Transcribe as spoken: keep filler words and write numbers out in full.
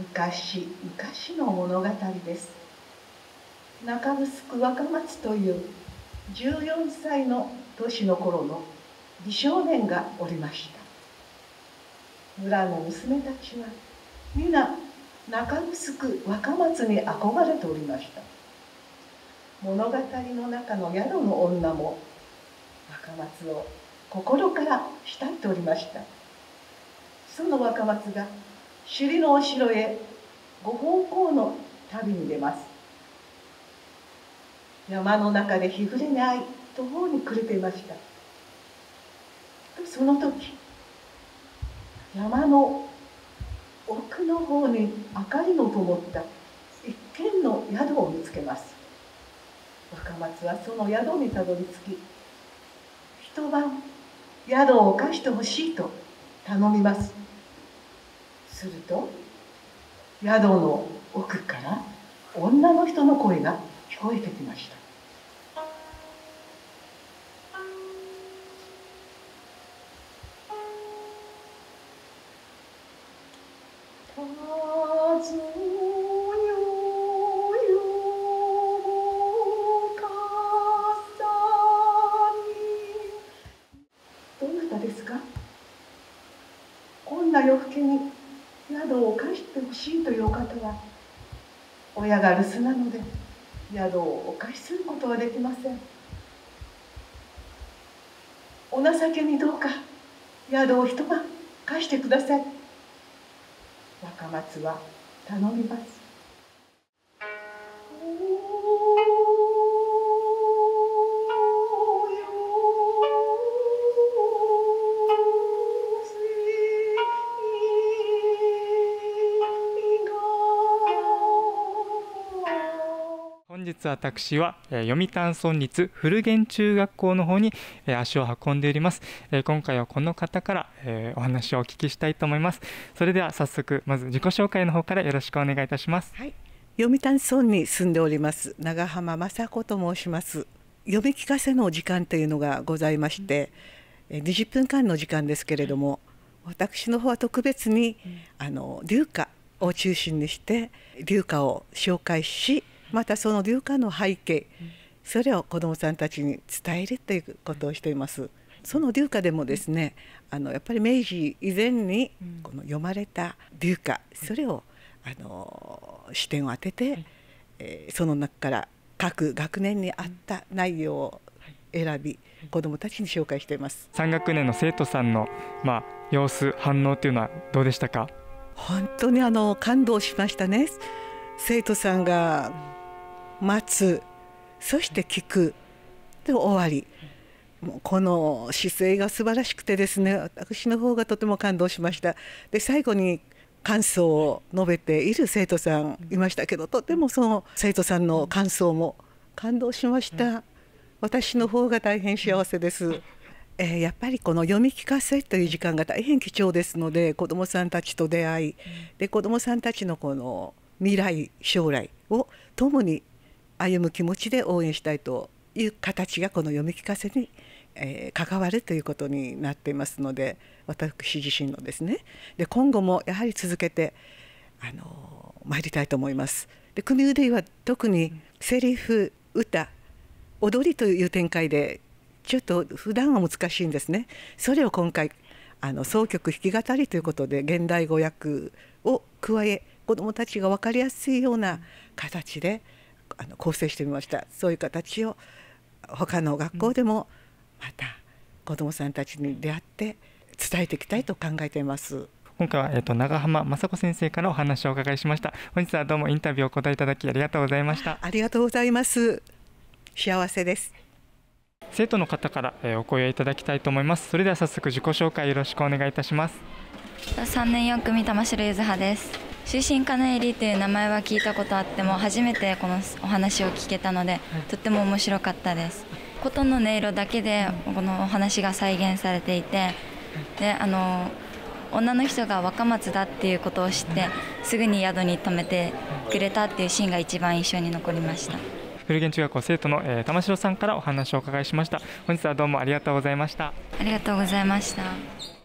昔昔の物語です。中城若松というじゅうよんさいの年の頃の美少年がおりました。村の娘たちは皆中城若松に憧れておりました。物語の中の宿の女も若松を心から慕っておりました。その若松が首里のお城へご奉公の旅に出ます。山の中で日暮れに会い途方に暮れていました。その時山の奥の方に明かりの灯った一軒の宿を見つけます。若松はその宿にたどり着き、一晩宿を貸してほしいと頼みます。すると宿の奥から女の人の声が聞こえてきました。どなたですか？こんな夜更けに宿を貸してほしいというお方は親が留守なので宿をお貸しすることはできません。お情けにどうか宿を一晩貸してください。若松は頼みます。 本日私は読谷村立古源中学校の方に足を運んでおります。今回はこの方からお話をお聞きしたいと思います。それでは早速まず自己紹介の方からよろしくお願いいたします。 はい、読谷村に住んでおります長浜雅子と申します。読み聞かせの時間というのがございまして、うん、にじゅっぷんかんの時間ですけれども、私の方は特別に、うん、あの流歌を中心にして流歌を紹介し、またその流歌の背景、それを子どもさんたちに伝えるということをしています。その流歌でもですね、あのやっぱり明治以前にこの読まれた流歌、それをあの視点を当てて、えー、その中から各学年に合った内容を選び子どもたちに紹介しています。 さん学年の生徒さんの、まあ、様子反応というのはどうでしたか？ 本当にあの感動しましたね。生徒さんが待つ、そして聞くで終わり、もうこの姿勢が素晴らしくてですね、私の方がとても感動しました。で最後に感想を述べている生徒さんいましたけど、とてもその生徒さんの感想も感動しました。私の方が大変幸せです。えー、やっぱりこの読み聞かせという時間が大変貴重ですので、子どもさんたちと出会い、で子どもさんたちのこの未来将来を共に歩む気持ちで応援したいという形がこの読み聞かせに、えー、関わるということになっていますので、私自身のですね、で今後もやはり続けてあの参りたいと思います。で組腕は特にセリフ、歌、踊りという展開でちょっと普段は難しいんですね。それを今回あの箏曲弾き語りということで現代語訳を加え、子どもたちが分かりやすいような形であの構成してみました。そういう形を他の学校でもまた子どもさんたちに出会って伝えていきたいと考えています。 今回は、えー、と長浜雅子先生からお話をお伺いしました。本日はどうもインタビューをお答えいただきありがとうございました。 ありがとうございます。幸せです。 生徒の方から、えー、お声をいただきたいと思います。それでは早速自己紹介よろしくお願いいたします。 さんねんよん組玉城ゆずはです。終身かなえりという名前は聞いたことあっても初めてこのお話を聞けたので、はい、とっても面白かったです。琴の音色だけでこのお話が再現されていて、であの女の人が若松だっていうことを知ってすぐに宿に泊めてくれたっていうシーンが一番印象に残りました。 古源中学校生徒の、えー、玉城さんからお話をお伺いしました。本日はどうもありがとうございました。 ありがとうございました。